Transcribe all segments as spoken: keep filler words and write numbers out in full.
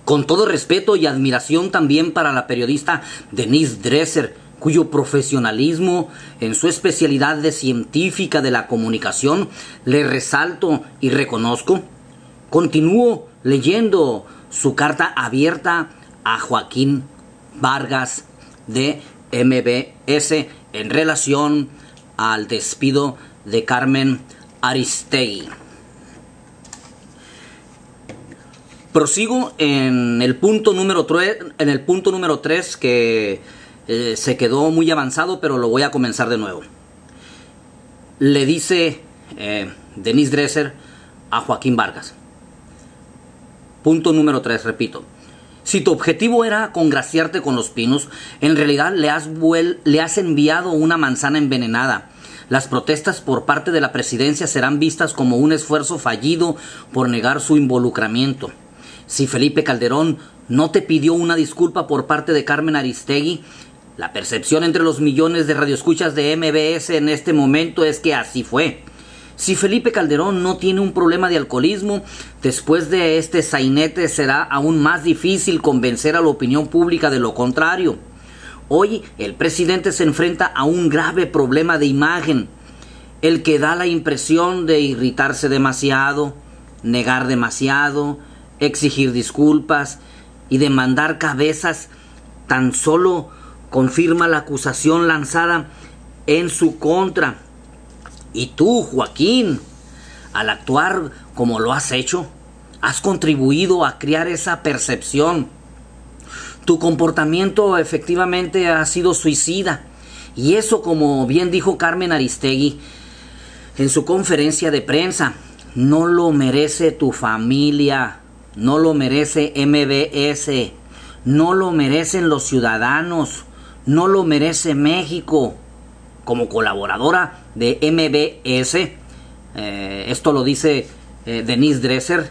Con todo respeto y admiración también para la periodista Denise Dresser, cuyo profesionalismo en su especialidad de científica de la comunicación le resalto y reconozco, continúo leyendo su carta abierta a Joaquín Vargas de M B S en relación al despido de Carmen Aristegui. Prosigo en el punto número tres, en el punto número tres que eh, se quedó muy avanzado, pero lo voy a comenzar de nuevo. Le dice eh, Denise Dresser a Joaquín Vargas. Punto número tres, repito. Si tu objetivo era congraciarte con los Pinos, en realidad le has, vuel le has enviado una manzana envenenada. Las protestas por parte de la presidencia serán vistas como un esfuerzo fallido por negar su involucramiento. Si Felipe Calderón no te pidió una disculpa por parte de Carmen Aristegui, la percepción entre los millones de radioescuchas de M B S en este momento es que así fue. Si Felipe Calderón no tiene un problema de alcoholismo, después de este sainete será aún más difícil convencer a la opinión pública de lo contrario. Hoy el presidente se enfrenta a un grave problema de imagen, el que da la impresión de irritarse demasiado, negar demasiado, exigir disculpas y demandar cabezas. Tan solo confirma la acusación lanzada en su contra. Y tú, Joaquín, al actuar como lo has hecho, has contribuido a crear esa percepción. Tu comportamiento efectivamente ha sido suicida. Y eso, como bien dijo Carmen Aristegui en su conferencia de prensa, no lo merece tu familia. No lo merece M B S, no lo merecen los ciudadanos, no lo merece México. Como colaboradora de M B S, eh, esto lo dice eh, Denise Dresser,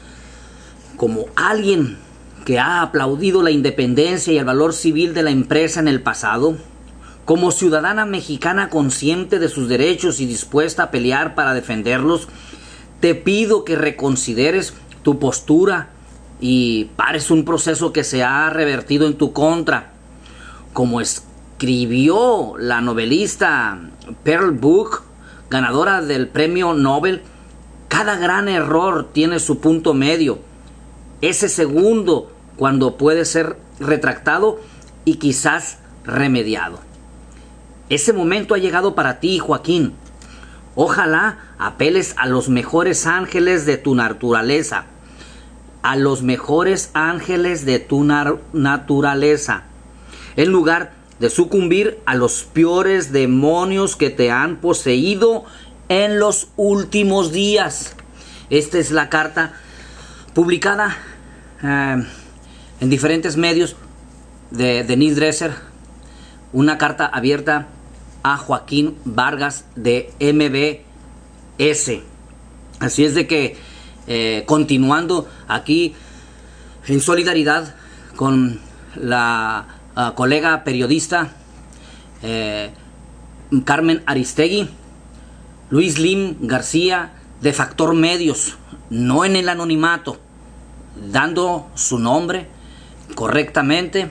como alguien que ha aplaudido la independencia y el valor civil de la empresa en el pasado, como ciudadana mexicana consciente de sus derechos y dispuesta a pelear para defenderlos, te pido que reconsideres tu postura y pares un proceso que se ha revertido en tu contra. Como escribió la novelista Pearl Buck, ganadora del premio Nobel, cada gran error tiene su punto medio. Ese segundo, cuando puede ser retractado y quizás remediado. Ese momento ha llegado para ti, Joaquín. Ojalá apeles a los mejores ángeles de tu naturaleza. A los mejores ángeles de tu naturaleza, en lugar de sucumbir a los peores demonios que te han poseído en los últimos días. Esta es la carta publicada eh, en diferentes medios de Denise Dresser, una carta abierta a Joaquín Vargas de M B S. Así es de que Eh, continuando aquí en solidaridad con la uh, colega periodista eh, Carmen Aristegui, Luis Lim García de Factor Medios, no en el anonimato, dando su nombre correctamente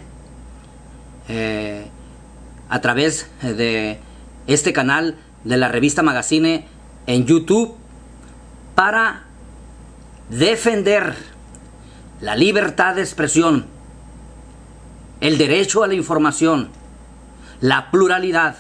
eh, a través de este canal de la revista Magazine en YouTube, para defender la libertad de expresión, el derecho a la información, la pluralidad,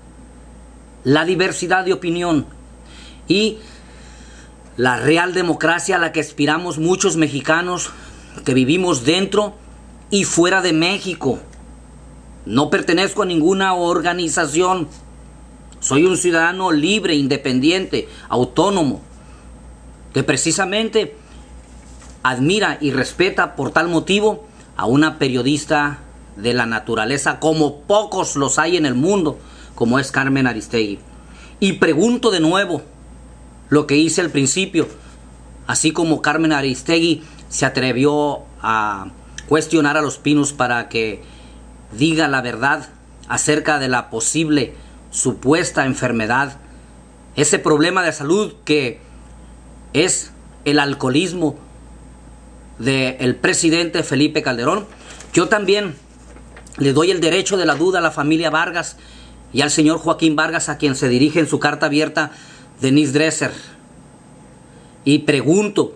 la diversidad de opinión y la real democracia a la que aspiramos muchos mexicanos que vivimos dentro y fuera de México. No pertenezco a ninguna organización. Soy un ciudadano libre, independiente, autónomo, que precisamente admira y respeta por tal motivo a una periodista de la naturaleza como pocos los hay en el mundo, como es Carmen Aristegui. Y pregunto de nuevo lo que hice al principio, así como Carmen Aristegui se atrevió a cuestionar a los Pinos para que diga la verdad acerca de la posible supuesta enfermedad, ese problema de salud que es el alcoholismo, del presidente Felipe Calderón. Yo también le doy el derecho de la duda a la familia Vargas y al señor Joaquín Vargas, a quien se dirige en su carta abierta Denise Dresser. Y pregunto,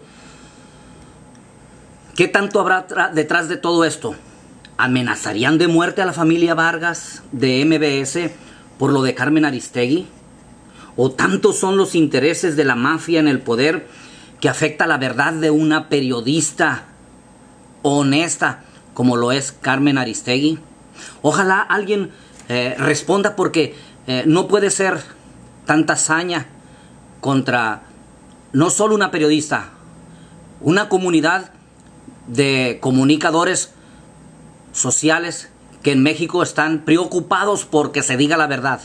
¿qué tanto habrá detrás de todo esto? ¿Amenazarían de muerte a la familia Vargas de M B S por lo de Carmen Aristegui? ¿O tantos son los intereses de la mafia en el poder que afecta la verdad de una periodista honesta como lo es Carmen Aristegui? Ojalá alguien eh, responda, porque eh, no puede ser tanta hazaña contra no solo una periodista, una comunidad de comunicadores sociales que en México están preocupados porque se diga la verdad,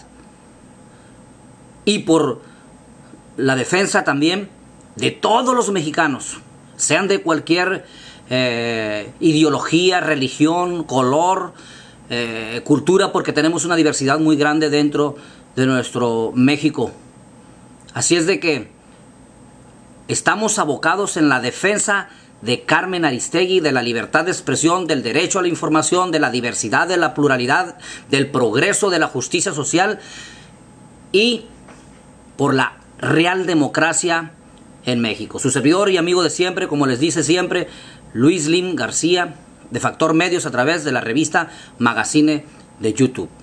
y por la defensa también de todos los mexicanos, sean de cualquier eh, ideología, religión, color, eh, cultura, porque tenemos una diversidad muy grande dentro de nuestro México. Así es de que estamos abocados en la defensa de Carmen Aristegui, de la libertad de expresión, del derecho a la información, de la diversidad, de la pluralidad, del progreso, de la justicia social y por la real democracia en México. Su servidor y amigo de siempre, como les dice siempre, Luis Lim García, de Factor Medios, a través de la revista Magazine de YouTube.